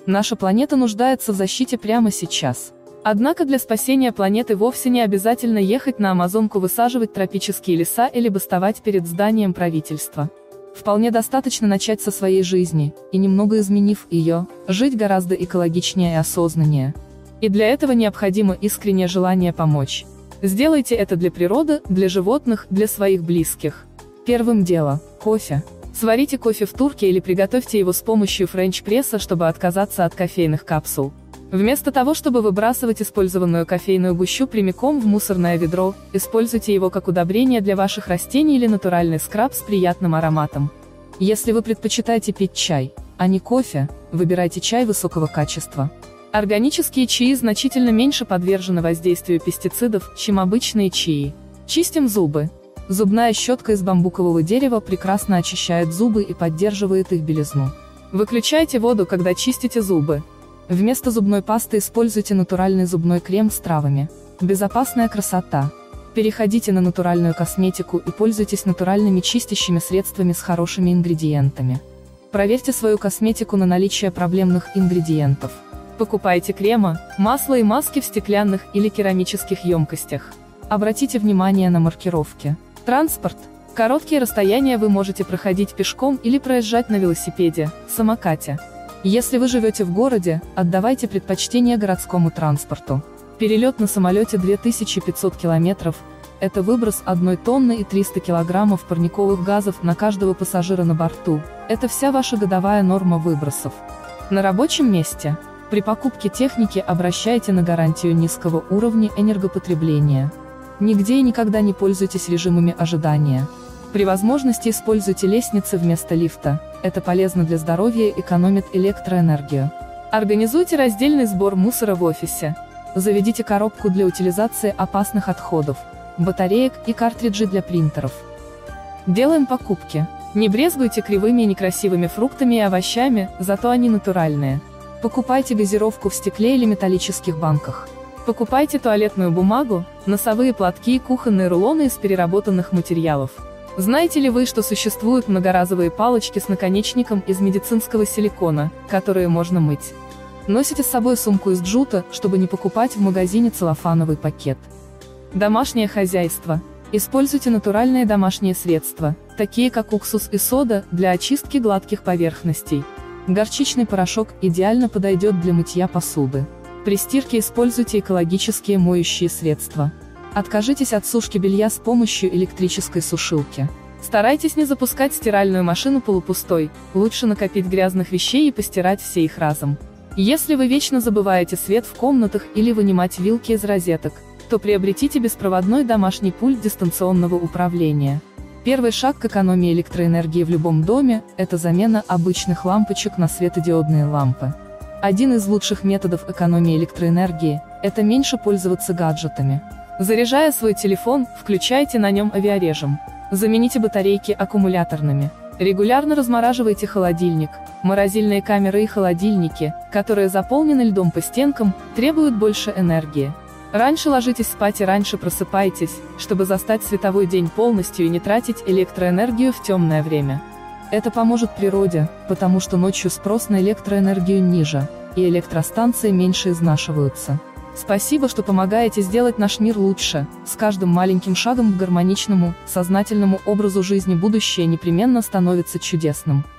Наша планета нуждается в защите прямо сейчас. Однако для спасения планеты вовсе не обязательно ехать на Амазонку, высаживать тропические леса или бастовать перед зданием правительства. Вполне достаточно начать со своей жизни, и немного изменив ее, жить гораздо экологичнее и осознаннее. И для этого необходимо искреннее желание помочь. Сделайте это для природы, для животных, для своих близких. Первым делом – кофе. Сварите кофе в турке или приготовьте его с помощью френч-пресса, чтобы отказаться от кофейных капсул. Вместо того, чтобы выбрасывать использованную кофейную гущу прямиком в мусорное ведро, используйте его как удобрение для ваших растений или натуральный скраб с приятным ароматом. Если вы предпочитаете пить чай, а не кофе, выбирайте чай высокого качества. Органические чаи значительно меньше подвержены воздействию пестицидов, чем обычные чаи. Чистим зубы. Зубная щетка из бамбукового дерева прекрасно очищает зубы и поддерживает их белизну. Выключайте воду, когда чистите зубы. Вместо зубной пасты используйте натуральный зубной крем с травами. Безопасная красота. Переходите на натуральную косметику и пользуйтесь натуральными чистящими средствами с хорошими ингредиентами. Проверьте свою косметику на наличие проблемных ингредиентов. Покупайте крема, масло и маски в стеклянных или керамических емкостях. Обратите внимание на маркировки. Транспорт. Короткие расстояния вы можете проходить пешком или проезжать на велосипеде, самокате. Если вы живете в городе, отдавайте предпочтение городскому транспорту. Перелет на самолете 2500 километров – это выброс 1 тонны и 300 килограммов парниковых газов на каждого пассажира на борту. Это вся ваша годовая норма выбросов. На рабочем месте. При покупке техники обращайте на гарантию низкого уровня энергопотребления. Нигде и никогда не пользуйтесь режимами ожидания. При возможности используйте лестницы вместо лифта, это полезно для здоровья и экономит электроэнергию. Организуйте раздельный сбор мусора в офисе. Заведите коробку для утилизации опасных отходов, батареек и картриджей для принтеров. Делаем покупки. Не брезгуйте кривыми и некрасивыми фруктами и овощами, зато они натуральные. Покупайте газировку в стекле или металлических банках. Покупайте туалетную бумагу, носовые платки и кухонные рулоны из переработанных материалов. Знаете ли вы, что существуют многоразовые палочки с наконечником из медицинского силикона, которые можно мыть? Носите с собой сумку из джута, чтобы не покупать в магазине целлофановый пакет. Домашнее хозяйство. Используйте натуральные домашние средства, такие как уксус и сода, для очистки гладких поверхностей. Горчичный порошок идеально подойдет для мытья посуды. При стирке используйте экологические моющие средства. Откажитесь от сушки белья с помощью электрической сушилки. Старайтесь не запускать стиральную машину полупустой, лучше накопить грязных вещей и постирать все их разом. Если вы вечно забываете свет в комнатах или вынимать вилки из розеток, то приобретите беспроводной домашний пульт дистанционного управления. Первый шаг к экономии электроэнергии в любом доме – это замена обычных лампочек на светодиодные лампы. Один из лучших методов экономии электроэнергии – это меньше пользоваться гаджетами. Заряжая свой телефон, включайте на нем авиарежим. Замените батарейки аккумуляторными. Регулярно размораживайте холодильник. Морозильные камеры и холодильники, которые заполнены льдом по стенкам, требуют больше энергии. Раньше ложитесь спать и раньше просыпайтесь, чтобы застать световой день полностью и не тратить электроэнергию в темное время. Это поможет природе, потому что ночью спрос на электроэнергию ниже, и электростанции меньше изнашиваются. Спасибо, что помогаете сделать наш мир лучше. С каждым маленьким шагом к гармоничному, сознательному образу жизни будущее непременно становится чудесным.